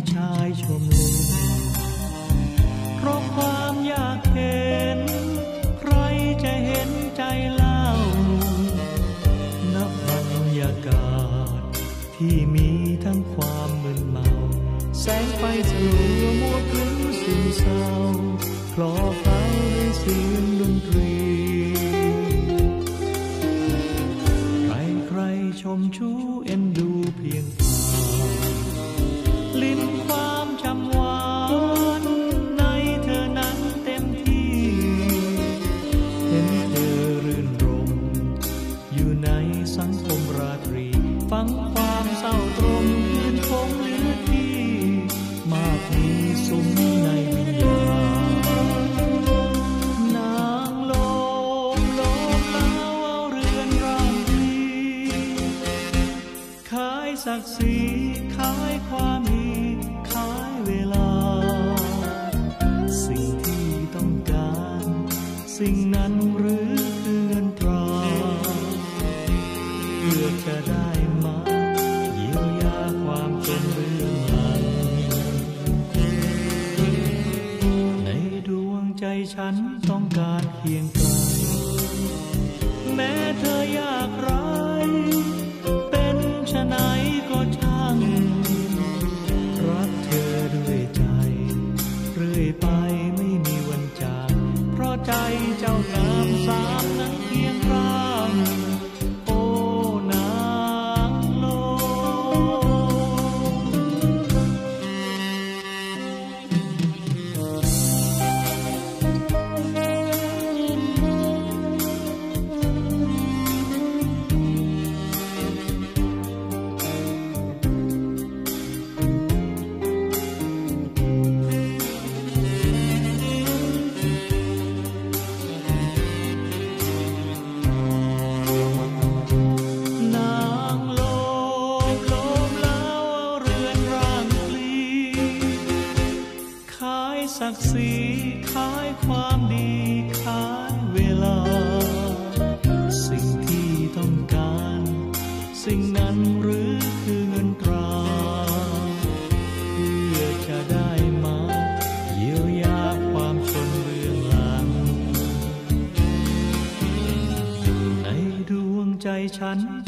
ชายชมลืมเพราะความอยากเห็นใครจะเห็นใจเล่าณบรรยากาศที่มีทั้งความมึนเมาแสงไฟสลัวมัวคลึ้มซึมเศร้าคลอเคล้าด้วยเสียงดนตรีใครชมชูเอ็นดูเพียงผ่านลิ้นความจำหวานในเธอนั้นเต็มที่เห็นเธอรื่นรมอยู่ในสังคมราตรีฟังความเศร้าตรมคืนคงเหลือที่มากมีสุมในวิญญาณนางโลมโลมแล้วเอาเรือนร่างดีขายศักดิ์ศรีขายความดีขายเวลาสิ่งที่ต้องการสิ่งนั้นหรือคือเงินตราเพื่อจะได้มาเยียวยาความจนเรื่องหลังในดวงใจฉันต้องการเคียงไกลแม้เธอยากไร้เป็นชะไหนก็ช่างรักเธอด้วยใจเรื่อยไปไม่มีวันจากเพราะใจเจ้างามสามนั้นเคียงข้างโอ้นางโลศักดิ์ศรีขายความดีขายเวลาสิ่งที่ต้องการสิ่งนั้นหรือคือเงินตราเพื่อจะได้มาเยียวยาความชนเบื้องหลังในดวงใจฉัน